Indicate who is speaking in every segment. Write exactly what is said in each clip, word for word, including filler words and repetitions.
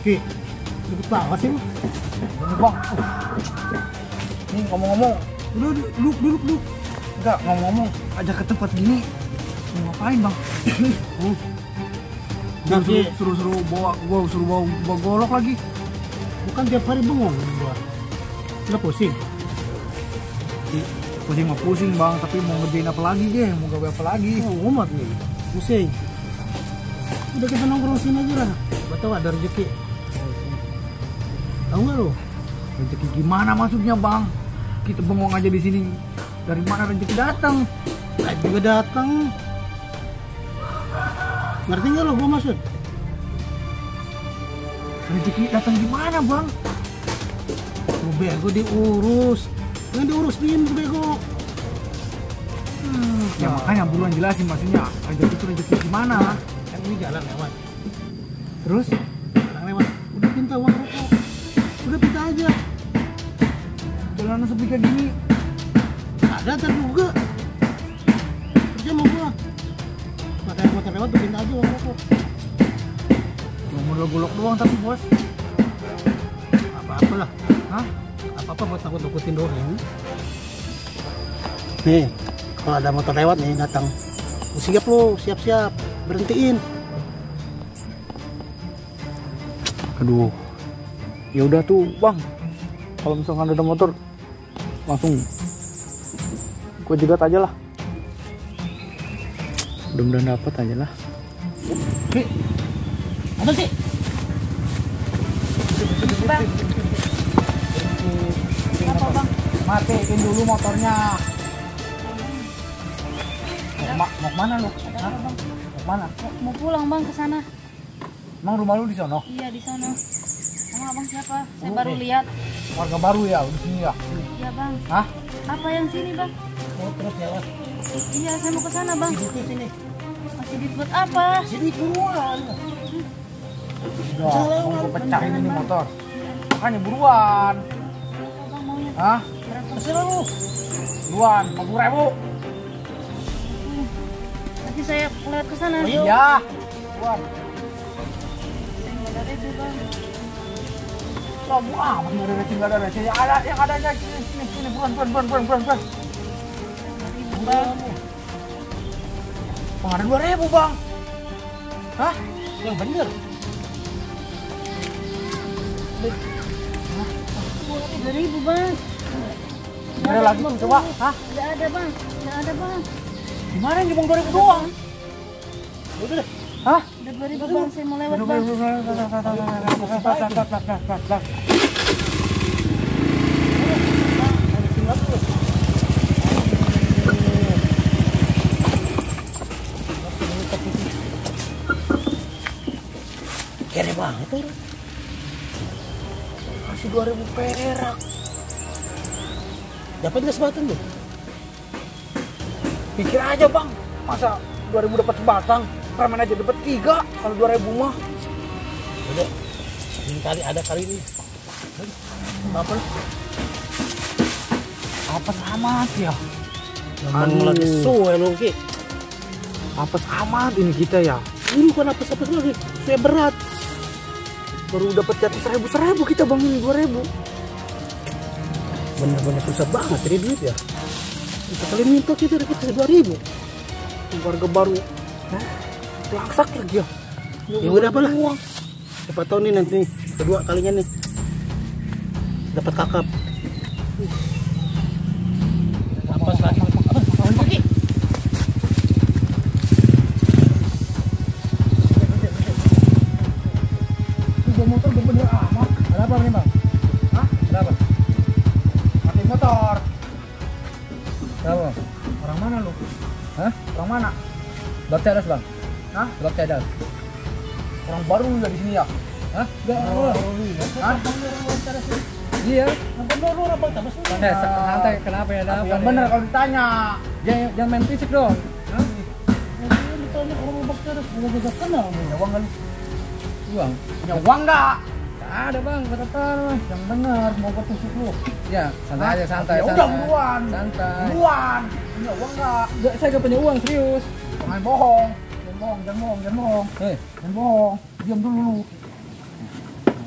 Speaker 1: Ki, duduk banget sih lu.
Speaker 2: Ini bang. Nih ngomong-ngomong.
Speaker 1: Udah, duduk, duduk, duduk.
Speaker 2: Enggak, ngomong-ngomong. Ajak ke tempat gini. Mau ngapain bang?
Speaker 1: Hmm.
Speaker 2: Nah,
Speaker 1: Nanti
Speaker 2: suruh-suruh bawa, gua suruh bawa, bawa golok lagi.
Speaker 1: bukan tiap hari bengong gua. Udah pusing.
Speaker 2: Pusing mah pusing bang, tapi mau ngerjain apa lagi deh? Mau gawe apa lagi?
Speaker 1: Oh, umat nih. Pusing. Udah kita nongkrong sini aja lah. Gua tahu ada rezeki. Tahu nggak lo?
Speaker 2: Rezeki gimana maksudnya bang? Kita bengong aja di sini. Dari mana rezeki datang?
Speaker 1: Saya juga datang. Ngerti nggak lo gua maksud?
Speaker 2: Rezeki datang gimana bang?
Speaker 1: Lu bego diurus. Yang diurus pin bego.
Speaker 2: Hmm, ya makanya buruan jelasin maksudnya. Rezeki itu rezeki gimana?
Speaker 1: Kan ini jalan lewat.
Speaker 2: Terus?
Speaker 1: Jalan lewat. Udah pinta uang rokok. Udah pinta aja.
Speaker 2: Jalanan sepi kayak gini.
Speaker 1: Ada ntar juga. Kerja mau gua. Pakai motor lewat tuh pinta aja uang rokok.
Speaker 2: Cuma modal golok doang tapi bos.
Speaker 1: Apa-apa lah.
Speaker 2: Hah?
Speaker 1: Apa-apa buat takut-takutin doang. Nih, kalau ada motor lewat nih datang. Lu siap lu, siap-siap. Berhentiin.
Speaker 2: Aduh. Ya udah tuh, Bang. Kalau misalkan ada motor langsung gua jegat aja lah. Mudah-mudahan dapat aja lah.
Speaker 1: Ki, apa sih?
Speaker 3: Bang, apa bang?
Speaker 2: Matiin dulu motornya. Mau, ma mau kemana lu?
Speaker 3: Ada apa bang?
Speaker 2: Mau kemana?
Speaker 3: Mau- Mau pulang bang ke sana.
Speaker 2: Emang rumah lu di sono?
Speaker 3: Iya di sana. Emang abang siapa? Saya
Speaker 2: Oh,
Speaker 3: baru
Speaker 2: eh.
Speaker 3: lihat.
Speaker 2: Warga baru ya di sini ya?
Speaker 3: Iya bang.
Speaker 2: Hah?
Speaker 3: Apa yang sini bang?
Speaker 1: Oh, terus lewat.
Speaker 3: Iya saya mau ke sana bang.
Speaker 1: Di sini.
Speaker 3: Masih duit buat apa?
Speaker 1: Sini buruan.
Speaker 2: Udah, mau gua pecahin ini motor. Makanya buruan.
Speaker 3: Berapa bang maunya?
Speaker 2: Hah?
Speaker 3: Berapa?
Speaker 1: Terserah lu.
Speaker 2: Buruan, lima puluh ribu.
Speaker 3: Nanti saya lewat ke sana.
Speaker 1: Ayo.
Speaker 2: Iya. Buruan.
Speaker 3: Saya nggak ada itu bang.
Speaker 2: Kamu amat nggak ada receh, nggak ada receh. Yang ada, yang adanya sini, sini, sini, buruan, buruan, buruan, buruan, buruan, buruan.
Speaker 3: Ribu bang.
Speaker 2: Bang, ada dua ribu bang. Hah?
Speaker 1: Yang bener.
Speaker 3: Dua ribu bang.
Speaker 2: Nggak ada lagi tuh, coba. Hah?
Speaker 3: Nggak ada bang. Nggak ada bang.
Speaker 2: Gimana yang cuma dua ribu doang?
Speaker 1: Udah deh.
Speaker 2: Hah?
Speaker 3: Udah dua ribu bang. Saya mau lewat
Speaker 2: Aduh,
Speaker 3: bang.
Speaker 2: aduh, aduh, aduh, aduh, aduh, aduh, aduh, aduh, aduh, aduh, aduh, aduh.
Speaker 1: Kere banget tuh.
Speaker 2: Kasih dua ribu perak.
Speaker 1: Dapat nggak sebatang tuh?
Speaker 2: Pikir aja bang, masa dua ribu dapat sebatang? Ramen aja dapat tiga, kalau dua ribu mah.
Speaker 1: Udah. Ini kali ada kali ini. Apa lu?
Speaker 2: Apa amat ya?
Speaker 1: Emang
Speaker 2: Aduh.
Speaker 1: lagi suwe lu, Ki.
Speaker 2: Apes amat ini kita ya.
Speaker 1: Ini bukan apa-apa lagi. Kayak berat.
Speaker 2: Baru dapat jatuh seribu seribu kita bang ini dua ribu.
Speaker 1: Bener-bener susah banget cari duit ya. Kita kali minta kita dapat dua ribu.
Speaker 2: Warga baru. Hah? Langsak lagi ya.
Speaker 1: Ya udah apa lah. Siapa tahu nih nanti kedua kalinya nih dapat kakap. Apa lagi? Lagi.
Speaker 2: Ini motor bener-bener amat.
Speaker 1: Ada apa nih bang?
Speaker 2: Hah?
Speaker 1: Ada apa?
Speaker 2: Mati motor.
Speaker 1: Ada apa?
Speaker 2: Orang mana lu?
Speaker 1: Hah?
Speaker 2: Orang mana?
Speaker 1: Blok cadas bang.
Speaker 2: Hah?
Speaker 1: Blok cadas.
Speaker 2: Orang baru ya di sini ya?
Speaker 1: Hah? Enggak.
Speaker 2: Hah?
Speaker 1: Iya.
Speaker 2: Nonton dulu orang bang, tapi
Speaker 1: Eh, santai. Kenapa ya? Ada apa?
Speaker 2: yang bener kalau ditanya.
Speaker 1: Jangan, jangan main fisik dong.
Speaker 2: Hah? Ditanya orang mau bakar, mau gak kenal. Punya uang kan?
Speaker 1: Uang.
Speaker 2: Punya uang nggak?
Speaker 1: Nggak ada bang. Kata
Speaker 2: Yang bener, mau gue tusuk lu.
Speaker 1: Ya, santai
Speaker 2: Hah?
Speaker 1: aja, santai.
Speaker 2: Ya udah
Speaker 1: santai.
Speaker 2: buruan.
Speaker 1: Santai.
Speaker 2: Buruan. Punya uang nggak?
Speaker 1: Nggak, saya gak punya uang, serius.
Speaker 2: Jangan bohong. Jangan bohong, jangan bohong, jangan bohong.
Speaker 1: Hei,
Speaker 2: Jangan bohong. Diam dulu lu.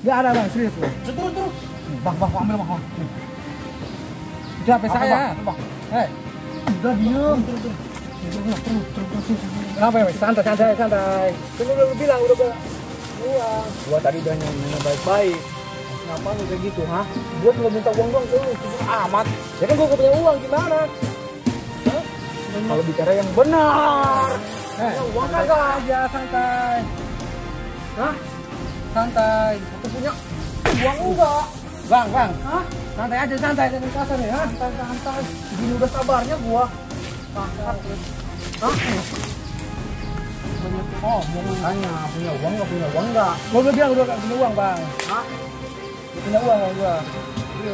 Speaker 2: Nggak ada bang, serius bang.
Speaker 1: Turun, turun.
Speaker 2: Bang, bang, ambil bang. Nih. Itu H P saya.
Speaker 1: Bang, bang.
Speaker 2: Hei,
Speaker 1: Udah diam. Turun, turun. Turun, turun, turun, turun.
Speaker 2: kenapa ya? Santai, santai, santai. Kan udah lu bilang udah bilang. Uang. Gua tadi udah nanya baik-baik. Kenapa lu kayak gitu, ha? Gua cuma minta uang doang tuh, sibuk amat. Ya kan gua punya uang gimana? Hah? Kalau bicara yang benar. Eh, uang kagak aja, santai. Hah? Santai. Aku punya uang enggak? Bang, bang. Hah? Santai aja, santai dengan kasar ya. Santai, santai. Gini udah sabarnya gua. Santai. Hah? Oh, mau tanya, punya uang nggak punya uang nggak? Gua udah bilang udah nggak punya uang bang. Hah? Gua punya uang nggak gua? Iya.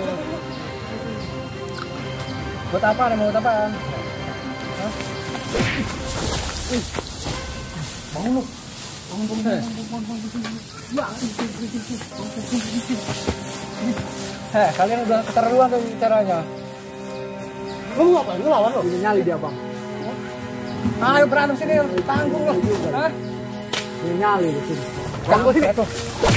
Speaker 2: Buat apa? Mau buat apaan? Hah? Bangun lu. Bangun, bangun, bangun, bangun, bangun, bangun. Ya. Heh, kalian udah keterlaluan tuh caranya.
Speaker 1: Lu apa? Lu lawan lo?
Speaker 2: Ini nyali dia bang. Ayo berantem sini, tanggung lo. Hah? Ini nyali di sini. Tanggung sini. Tuh.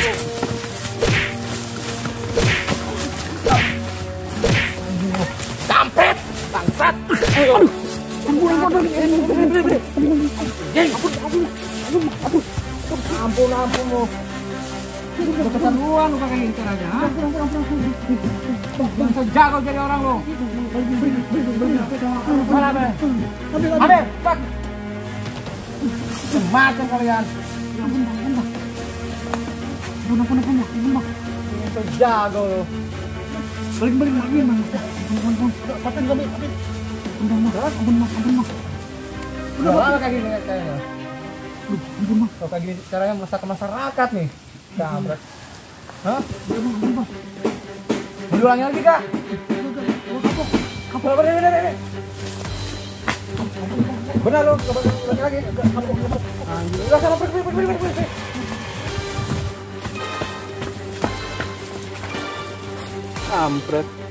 Speaker 2: Kampret, bangsat. Aduh. Ampun, ampun, ampun. Ampun, ampun lo. Udah keterlaluan lu kayak gitu aja. Ampun, ampun, ampun. Bisa jago jadi orang lo. Mana be? Ada, pak. Macam kalian. Ampun, ampun, ampun. Ampun, ampun, ampun, ampun. Bisa jago lo. Balik, balik lagi, bang. Ampun, ampun. Paten kami, paten. Ampun, ampun, ampun, ampun, ampun. Udah lama kayak gini kayaknya. Ampun, bang. Kalau kayak gini caranya meresahkan masyarakat nih. Kampret. Hah? Mau diulangi lagi kak? Kapal, bener, bener, bener. Benar lo, ulangi lagi. Anjir, udah sana pergi, pergi, pergi, pergi. Kampret.